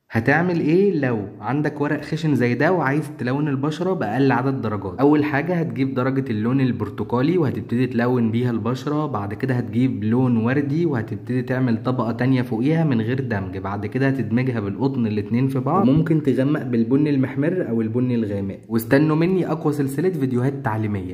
هتعمل ايه لو عندك ورق خشن زي ده وعايز تلون البشرة بأقل عدد درجات؟ اول حاجة هتجيب درجة اللون البرتقالي وهتبتدي تلون بيها البشرة. بعد كده هتجيب لون وردي وهتبتدي تعمل طبقة تانية فوقيها من غير دمج. بعد كده هتدمجها بالقطن الاتنين في بعض، وممكن تغمق بالبني المحمر او البني الغامق. واستنوا مني اقوى سلسلة فيديوهات تعليمية.